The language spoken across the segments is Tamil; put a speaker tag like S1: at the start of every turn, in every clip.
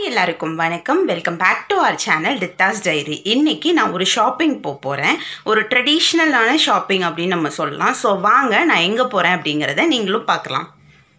S1: எல்லாருக்கும் வணக்கம். Welcome back to our channel Ritha's diary. இன்றைக்கி நான் ஒரு ஷாப்பிங் போகிறேன். ஒரு ட்ரெடிஷ்னலான ஷாப்பிங் அப்படின்னு நம்ம சொல்லலாம். ஸோ வாங்க, நான் எங்கே போகிறேன் அப்படிங்கிறத நீங்களும் பார்க்கலாம்.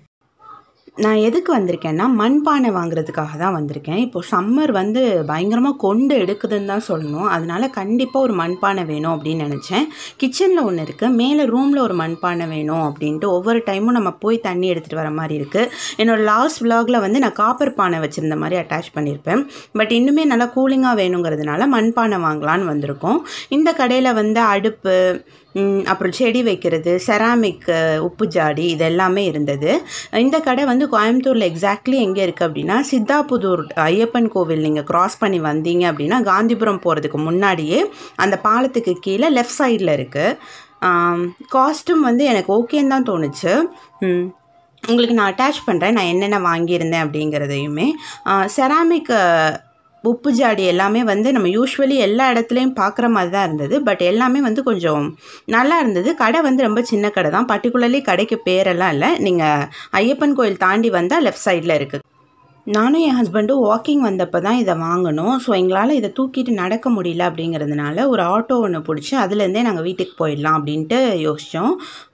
S1: நான் எதுக்கு வந்திருக்கேன்னா, மண்பானை வாங்குறதுக்காக தான் வந்திருக்கேன். இப்போது சம்மர் பயங்கரமாக கொண்டு எடுக்குதுன்னு தான் சொல்லணும். அதனால் கண்டிப்பாக ஒரு மண்பானை வேணும் அப்படின்னு நினச்சேன். கிச்சனில் ஒன்று இருக்குது, மேலே ரூமில் ஒரு மண்பானை வேணும் அப்படின்ட்டு ஒவ்வொரு டைமும் நம்ம போய் தண்ணி எடுத்துகிட்டு வர மாதிரி இருக்குது. என்னோடய லாஸ்ட் விலாகில் நான் காப்பர் பானை வச்சுருந்த மாதிரி அட்டாச் பண்ணியிருப்பேன். பட் இன்னுமே நல்லா கூலிங்காக வேணுங்கிறதுனால மண்பானை வாங்கலான்னு வந்திருக்கோம். இந்த கடையில் அடுப்பு, அப்புறம் செடி வைக்கிறது, செராமிக் உப்பு ஜாடி, இது எல்லாமே இருந்தது. இந்த கடை கோயம்புத்தூரில் எக்ஸாக்ட்லி எங்கே இருக்குது அப்படின்னா, சித்தாபுதூர் ஐயப்பன் கோவில் நீங்கள் க்ராஸ் பண்ணி வந்தீங்க அப்படின்னா காந்திபுரம் போகிறதுக்கு முன்னாடியே அந்த பாலத்துக்கு கீழே லெஃப்ட் சைடில் இருக்குது. காஸ்ட்டும் எனக்கு ஓகேன்னு தான் தோணுச்சு. உங்களுக்கு நான் அட்டாச் பண்ணுறேன் நான் என்னென்ன வாங்கியிருந்தேன் அப்படிங்கிறதையுமே. செராமிக் உப்பு ஜாடி எல்லாமே நம்ம யூஸ்வலி எல்லா இடத்துலையும் பார்க்குற மாதிரி தான் இருந்தது. பட் எல்லாமே கொஞ்சம் நல்லா இருந்தது. கடை ரொம்ப சின்ன கடை தான். பர்டிகுலர்லி கடைக்கு பேரெல்லாம் இல்லை. நீங்கள் ஐயப்பன் கோயில் தாண்டி வந்தால் லெஃப்ட் சைடில் இருக்குது. நானும் என் ஹஸ்பண்டும் வாக்கிங் வந்தப்போ தான் இதை வாங்கினோம். ஸோ எங்களால் இதை தூக்கிட்டு நடக்க முடியல அப்படிங்கிறதுனால ஒரு ஆட்டோ ஒன்று பிடிச்சி அதுலேருந்தே நாங்கள் வீட்டுக்கு போயிடலாம் அப்படின்ட்டு யோசித்தோம்.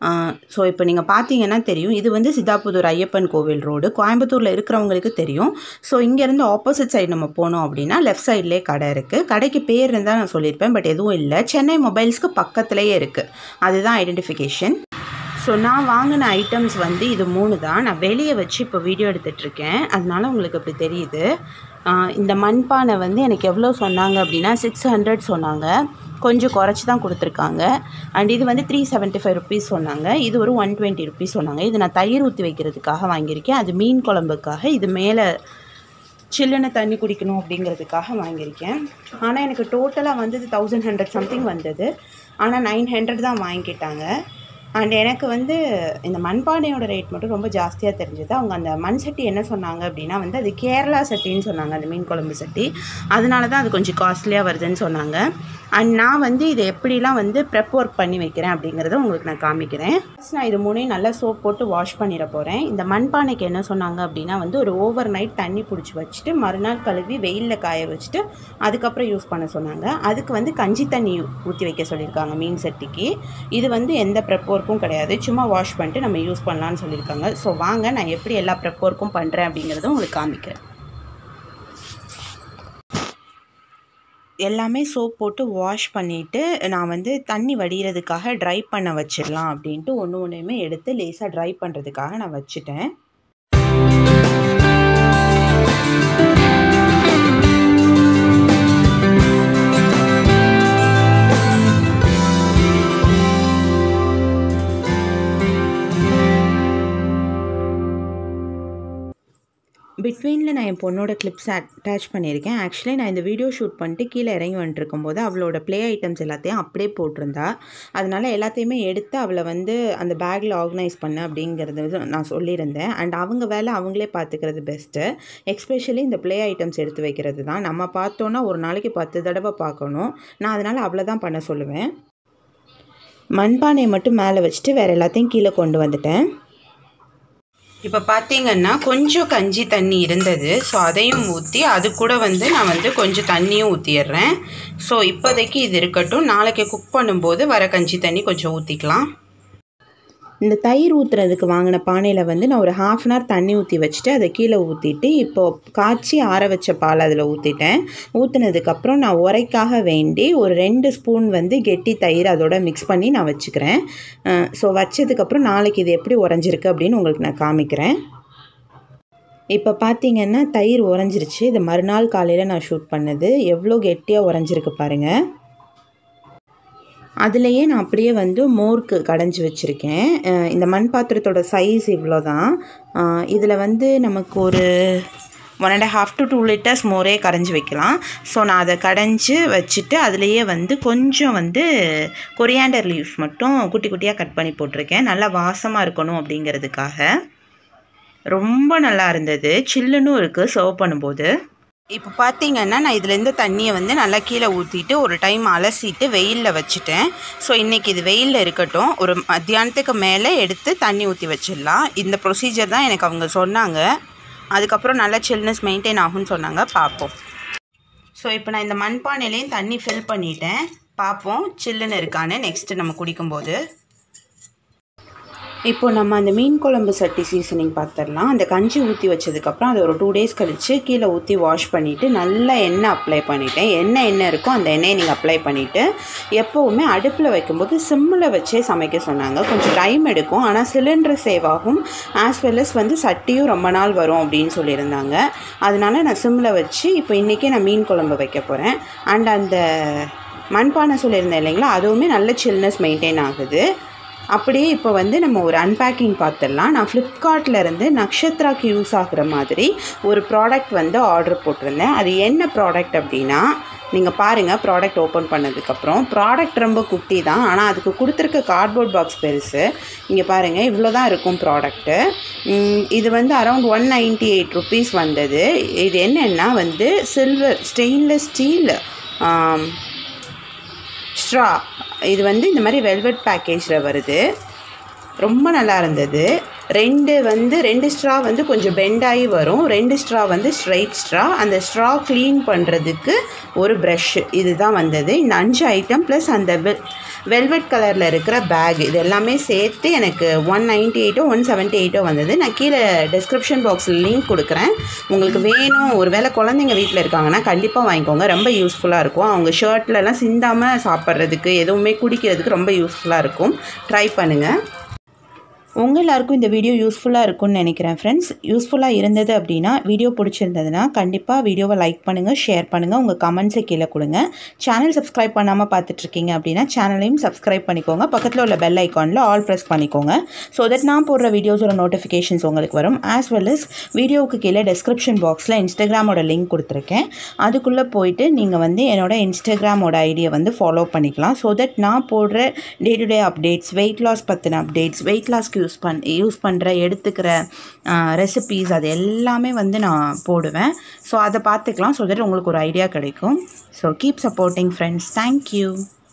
S1: ஸோ இப்போ நீங்கள் பார்த்தீங்கன்னா தெரியும், இது சித்தாபுதூர் ஐயப்பன் கோவில் ரோடு. கோயம்புத்தூரில் இருக்கிறவங்களுக்கு தெரியும். ஸோ இங்கேருந்து ஆப்போசிட் சைடு நம்ம போனோம் அப்படின்னா லெஃப்ட் சைட்லேயே கடை இருக்குது. கடைக்கு பேர் இருந்தால் நான் சொல்லியிருப்பேன், பட் எதுவும் இல்லை. சென்னை மொபைல்ஸ்க்கு பக்கத்துலேயே இருக்குது. அதுதான் ஐடென்டிஃபிகேஷன். ஸோ நான் வாங்கின ஐட்டம்ஸ் இது 3 தான். நான் வெளியே வச்சு இப்போ வீடியோ எடுத்துகிட்ருக்கேன், அதனால உங்களுக்கு அப்படி தெரியுது. இந்த மண்பானை எனக்கு எவ்வளோ சொன்னாங்க அப்படின்னா 600 சொன்னாங்க. கொஞ்சம் குறைச்சி தான் கொடுத்துருக்காங்க. அண்ட் இது 375 ருபீஸ் சொன்னாங்க. இது ஒரு 120 ருபீஸ் சொன்னாங்க. இது நான் தயிர் ஊற்றி வைக்கிறதுக்காக வாங்கியிருக்கேன். அது மீன் குழம்புக்காக. இது மேலே சில்லுன்னு தண்ணி குடிக்கணும் அப்படிங்கிறதுக்காக வாங்கியிருக்கேன். ஆனால் எனக்கு டோட்டலாக 1100 சம்திங் வந்தது. ஆனால் 900 தான் வாங்கிக்கிட்டாங்க. அண்ட் எனக்கு இந்த மண்பானையோட ரேட் மட்டும் ரொம்ப ஜாஸ்தியாக தெரிஞ்சது. அவங்க அந்த மண் சட்டி என்ன சொன்னாங்க அப்படின்னா அது கேரளா சட்டின்னு சொன்னாங்க, அந்த மீன் குழம்பு சட்டி. அதனால தான் அது கொஞ்சம் காஸ்ட்லியாக வருதுன்னு சொன்னாங்க. அண்ட் நான் இதை எப்படிலாம் ப்ரெப் ஒர்க் பண்ணி வைக்கிறேன் அப்படிங்கிறத உங்களுக்கு நான் காமிக்கிறேன். ஃபஸ்ட் நான் இது 3 நல்லா சோப் போட்டு வாஷ் பண்ணிட போகிறேன். இந்த மண்பானைக்கு என்ன சொன்னாங்க அப்படின்னா ஒரு ஓவர் நைட் தண்ணி பிடிச்சி வச்சுட்டு மறுநாள் கழுவி வெயிலில் காய வச்சுட்டு அதுக்கப்புறம் யூஸ் பண்ண சொன்னாங்க. அதுக்கு கஞ்சி தண்ணி ஊற்றி வைக்க சொல்லியிருக்காங்க மீன் சட்டிக்கு. இது எந்த ப்ரெப் ஒர்க்கும் கிடையாது, சும்மா வாஷ் பண்ணிட்டு நம்ம யூஸ் பண்ணலான்னு சொல்லியிருக்காங்க. ஸோ வாங்க, நான் எப்படி எல்லா ப்ரெப் ஒர்க்கும் பண்ணுறேன் அப்படிங்கிறதும் உங்களுக்கு காமிக்கிறேன். எல்லாமே சோப் போட்டு வாஷ் பண்ணிவிட்டு நான் தண்ணி வடிகிறதுக்காக ட்ரை பண்ண வச்சிடலாம் அப்படின்ட்டு ஒன்றுமே எடுத்து லேசாக ட்ரை பண்ணுறதுக்காக நான் வச்சுட்டேன். பிட்வீனில் நான் என் பொண்ணோட கிளிப்ஸ் அட்டாச் பண்ணியிருக்கேன். ஆக்சுவலி நான் இந்த வீடியோ ஷூட் பண்ணிட்டு கீழே இறங்கி வந்துட்டுருக்கும்போது அவளோட ப்ளே ஐட்டம்ஸ் எல்லாத்தையும் அப்படியே போட்டிருந்தா. அதனால் எல்லாத்தையுமே எடுத்து அவளை அந்த பேக்கில் ஆர்கனைஸ் பண்ண அப்படிங்கிறது நான் சொல்லியிருந்தேன். அண்ட் அவங்க வேலை அவங்களே பார்த்துக்கிறது பெஸ்ட்டு. எஸ்பெஷலி இந்த ப்ளே ஐட்டம்ஸ் எடுத்து வைக்கிறது தான். நம்ம பார்த்தோன்னா ஒரு நாளைக்கு 10 தடவை பார்க்கணும். நான் அதனால் அவளை தான் பண்ண சொல்லுவேன். மண்பானையை மட்டும் மேலே வச்சுட்டு வேறு எல்லாத்தையும் கீழே கொண்டு வந்துட்டேன். இப்போ பார்த்தீங்கன்னா கொஞ்சம் கஞ்சி தண்ணி இருந்தது. ஸோ அதையும் ஊற்றி அது கூட நான் கொஞ்சம் தண்ணியும் ஊற்றிடுறேன். ஸோ இப்போதைக்கு இது இருக்கட்டும். நாளைக்கு குக் பண்ணும்போது வர கஞ்சி தண்ணி கொஞ்சம் ஊற்றிக்கலாம். இந்த தயிர் ஊற்றுறதுக்கு வாங்கின பானையில் நான் ஒரு 1/2 hour தண்ணி ஊற்றி வச்சுட்டு அதை கீழே ஊற்றிட்டு இப்போது காய்ச்சி ஆற வச்ச பால் அதில் ஊற்றிட்டேன். ஊற்றுனதுக்கப்புறம் நான் உரைக்காக வேண்டி ஒரு 2 ஸ்பூன் கெட்டி தயிர் அதோட மிக்ஸ் பண்ணி நான் வச்சுக்கிறேன். ஸோ வச்சதுக்கப்புறம் நாளைக்கு இது எப்படி உறைஞ்சிருக்கு அப்படின்னு உங்களுக்கு நான் காமிக்கிறேன். இப்போ பார்த்தீங்கன்னா தயிர் உறைஞ்சிருச்சு. இது மறுநாள் காலையில் நான் ஷூட் பண்ணது. எவ்வளோ கெட்டியாக உறைஞ்சிருக்கு பாருங்கள். அதுலேயே நான் அப்படியே மோருக்கு கடைஞ்சி வச்சுருக்கேன். இந்த மண் பாத்திரத்தோட சைஸ் இவ்வளோ தான். இதில் நமக்கு ஒரு 1.5 to 2 liters மோரே கரைஞ்சி வைக்கலாம். ஸோ நான் அதை கடைஞ்சி வச்சுட்டு அதுலேயே கொஞ்சம் கொரியாண்டர் லீவ்ஸ் மட்டும் குட்டி குட்டியாக கட் பண்ணி போட்டிருக்கேன். நல்லா வாசமாக இருக்கணும் அப்படிங்கிறதுக்காக. ரொம்ப நல்லா இருந்தது. சில்லுன்னு இருக்குது சர்வ் பண்ணும்போது. இப்போ பார்த்தீங்கன்னா நான் இதுலேருந்து தண்ணியை நல்லா கீழே ஊற்றிட்டு ஒரு டைம் அலசிட்டு வெயிலில் வச்சுட்டேன். ஸோ இன்றைக்கி இது வெயிலில் இருக்கட்டும். ஒரு மத்தியானத்துக்கு மேலே எடுத்து தண்ணி ஊற்றி வச்சிடலாம். இந்த ப்ரொசீஜர் தான் எனக்கு அவங்க சொன்னாங்க. அதுக்கப்புறம் நல்ல சில்னஸ் மெயின்டைன் ஆகும்னு சொன்னாங்க. பார்ப்போம். ஸோ இப்போ நான் இந்த மண்பானையிலையும் தண்ணி ஃபில் பண்ணிட்டேன். பார்ப்போம் சில்லுன்னு இருக்கான்னு நெக்ஸ்ட்டு நம்ம குடிக்கும்போது. இப்போ நம்ம அந்த மீன் குழம்பு சட்டி சீசனிங் பார்த்துடலாம். அந்த கஞ்சி ஊற்றி வச்சதுக்கப்புறம் அதை ஒரு 2 டேஸ் கழித்து கீழே ஊற்றி வாஷ் பண்ணிவிட்டு நல்லா எண்ணெய் அப்ளை பண்ணிவிட்டேன். எண்ணெய் இருக்கோ அந்த எண்ணெயை நீங்கள் அப்ளை பண்ணிவிட்டு எப்போவுமே அடுப்பில் வைக்கும்போது சிம்மில் வச்சே சமைக்க சொன்னாங்க. கொஞ்சம் டைம் எடுக்கும், ஆனால் சிலிண்டர் சேவ் ஆகும், ஆஸ் வெல் அஸ் வந்து சட்டியும் ரொம்ப நாள் வரும் அப்படின்னு சொல்லியிருந்தாங்க. அதனால நான் சிம்மில் வச்சு இப்போ இன்றைக்கே நான் மீன் குழம்பு வைக்க போகிறேன். அண்ட் அந்த மண்பானை சொல்லியிருந்தேன் இல்லைங்களா, அதுவுமே நல்ல சில்னஸ் மெயின்டைன் ஆகுது. அப்படியே இப்போ வந்து நம்ம ஒரு அன்பேக்கிங் பார்த்துடலாம். நான் ஃப்ளிப்கார்ட்லேருந்து நக்ஷத்ராக்கு யூஸ் ஆகிற மாதிரி ஒரு ப்ராடக்ட் வந்து ஆர்டர் போட்டிருந்தேன். அது என்ன ப்ராடக்ட் அப்படின்னா, நீங்கள் பாருங்கள் ப்ராடக்ட் ஓப்பன் பண்ணதுக்கப்புறம். ப்ராடக்ட் ரொம்ப குட்டி தான், ஆனால் அதுக்கு கொடுத்துருக்க கார்ட்போர்ட் பாக்ஸ் பெருசு. இங்கே பாருங்கள் இவ்வளோ தான் இருக்கும் ப்ராடக்ட்டு. இது வந்து அரௌண்ட் 198 rupees வந்தது. இது என்னென்னா வந்து சில்வர் ஸ்டெயின்லெஸ் ஸ்டீல் ஸ்ட்ரா. இது வந்து இந்த மாதிரி வெல்வெட் பேக்கேஜில் வருது. ரொம்ப நல்லா இருந்தது. ரெண்டு ஸ்ட்ரா வந்து கொஞ்சம் பெண்டாகி வரும், 2 ஸ்ட்ரா வந்து ஸ்ட்ரைட் ஸ்ட்ரா. அந்த ஸ்ட்ரா க்ளீன் பண்ணுறதுக்கு ஒரு ப்ரஷ்ஷு, இதுதான் வந்தது. இந்த 5 ஐட்டம் ப்ளஸ் அந்த வெல்வெட் கலரில் இருக்கிற பேக், இது எல்லாமே சேர்த்து எனக்கு 198 178 வந்தது. நான் கீழே டிஸ்கிரிப்ஷன் பாக்ஸில் லிங்க் கொடுக்குறேன். உங்களுக்கு வேணும், ஒரு வேளை குழந்தைங்க வீட்டில் இருக்காங்கன்னா கண்டிப்பாக வாங்கிக்கோங்க. ரொம்ப யூஸ்ஃபுல்லாக இருக்கும். அவங்க ஷர்ட்லலாம் சிந்தாமல் சாப்பிட்றதுக்கு, எதுவுமே குடிக்கிறதுக்கு ரொம்ப யூஸ்ஃபுல்லாக இருக்கும். ட்ரை பண்ணுங்கள். உங்கள் எல்லாருக்கும் இந்த வீடியோ யூஸ்ஃபுல்லாக இருக்கும்னு நினைக்கிறேன் ஃப்ரெண்ட்ஸ். யூஸ்ஃபுல்லாக இருந்தது அப்படின்னா, வீடியோ பிடிச்சிருந்ததுன்னா கண்டிப்பாக வீடியோவை லைக் பண்ணுங்கள், ஷேர் பண்ணுங்கள், உங்கள் கமெண்ட்ஸை கீழே கொடுங்க. சேனல் சப்ஸ்கிரைப் பண்ணாமல் பார்த்துட்ருக்கீங்க அப்படின்னா சேனலையும் சப்ஸ்கிரைப் பண்ணிக்கோங்க. பக்கத்தில் உள்ள பெல் ஐக்கானில் ஆல் ப்ரெஸ் பண்ணிக்கோங்க. ஸோ தட் நான் போடுற வீடியோஸோட நோட்டிஃபிகேஷன்ஸ் உங்களுக்கு வரும். ஆஸ் வெல் அஸ் வீடியோவுக்கு கீழே டிஸ்கிரிப்ஷன் பாக்ஸில் இன்ஸ்டாகிராமோட லிங்க் கொடுத்துருக்கேன். அதுக்குள்ளே போயிட்டு நீங்கள் வந்து என்னோடய இன்ஸ்டாகிராமோட ஐடியை வந்து ஃபாலோ பண்ணிக்கலாம். ஸோ தட் நான் போடுற day to day updates, weight loss பற்றின அப்டேட்ஸ், வெயிட் லாஸ்க்கு யூஸ் பண்ணுற எடுத்துக்கிற ரெசிபீஸ், அது எல்லாமே வந்து நான் போடுவேன். ஸோ அதை பார்த்துக்கலாம். ஸோ தட் உங்களுக்கு ஒரு ஐடியா கிடைக்கும். So keep supporting friends. Thank you.